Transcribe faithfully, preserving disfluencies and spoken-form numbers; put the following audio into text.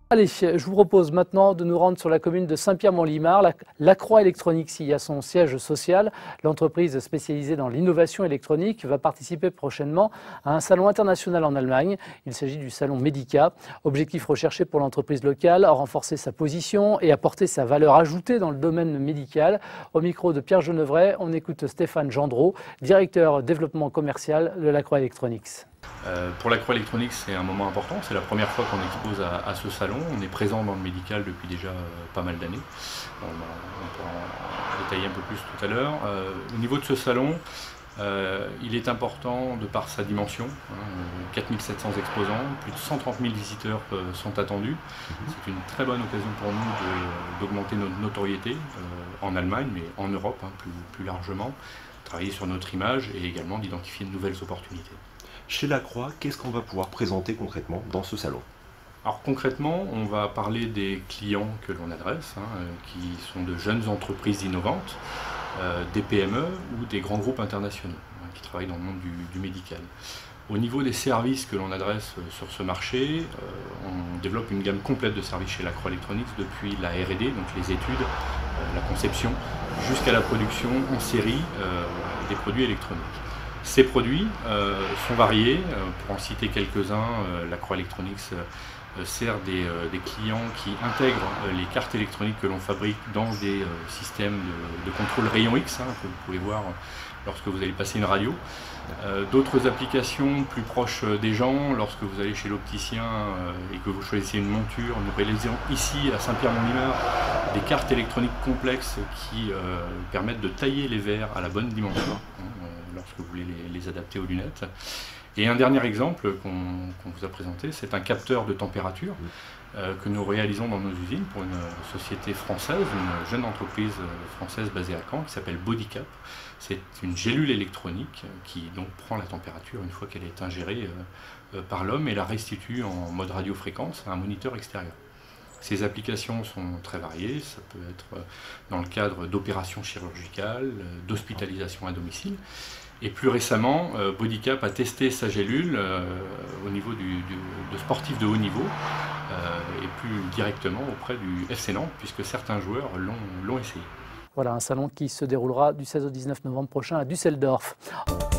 Allez, je vous propose maintenant de nous rendre sur la commune de Saint-Pierre-Mont-Limard. La, la Croix Electronics y a son siège social. L'entreprise spécialisée dans l'innovation électronique va participer prochainement à un salon international en Allemagne. Il s'agit du salon Medica. Objectif recherché pour l'entreprise locale, renforcer sa position et apporter sa valeur ajoutée dans le domaine médical. Au micro de Pierre Genevray, on écoute Stéphane Gendreau, directeur développement commercial de la Croix Electronics. Euh, pour la Croix Electronics, c'est un moment important. C'est la première fois qu'on expose à, à ce salon. On est présent dans le médical depuis déjà euh, pas mal d'années. On, on pourra en détailler un peu plus tout à l'heure. Euh, au niveau de ce salon, euh, il est important de par sa dimension. Hein, quatre mille sept cents exposants, plus de cent trente mille visiteurs euh, sont attendus. C'est une très bonne occasion pour nous d'augmenter notre notoriété euh, en Allemagne, mais en Europe hein, plus, plus largement. Travailler sur notre image et également d'identifier de nouvelles opportunités. Chez La Croix, qu'est-ce qu'on va pouvoir présenter concrètement dans ce salon? Alors concrètement, on va parler des clients que l'on adresse, hein, qui sont de jeunes entreprises innovantes, euh, des P M E ou des grands groupes internationaux hein, qui travaillent dans le monde du, du médical. Au niveau des services que l'on adresse sur ce marché, euh, on développe une gamme complète de services chez La Croix Electronics, depuis la R et D, donc les études, euh, la conception, jusqu'à la production en série euh, des produits électroniques. Ces produits euh, sont variés. Euh, pour en citer quelques-uns, euh, la Croix Electronics euh, sert des, euh, des clients qui intègrent euh, les cartes électroniques que l'on fabrique dans des euh, systèmes de, de contrôle rayon X, hein, que vous pouvez voir lorsque vous allez passer une radio. Euh, D'autres applications plus proches des gens, lorsque vous allez chez l'opticien euh, et que vous choisissez une monture, nous réalisons ici à Saint-Pierre-Mont-Limard des cartes électroniques complexes qui euh, permettent de tailler les verres à la bonne dimension hein, euh, lorsque vous voulez les, les adapter aux lunettes. Et un dernier exemple qu'on qu'on vous a présenté, c'est un capteur de température euh, que nous réalisons dans nos usines pour une société française, une jeune entreprise française basée à Caen qui s'appelle Bodycap. C'est une gélule électronique qui donc prend la température une fois qu'elle est ingérée euh, par l'homme et la restitue en mode radiofréquence à un moniteur extérieur. Ces applications sont très variées, ça peut être dans le cadre d'opérations chirurgicales, d'hospitalisation à domicile. Et plus récemment, euh, Bodycap a testé sa gélule euh, au niveau du, du, de sportifs de haut niveau euh, et plus directement auprès du F C Nantes, puisque certains joueurs l'ont essayé. Voilà un salon qui se déroulera du seize au dix-neuf novembre prochain à Düsseldorf.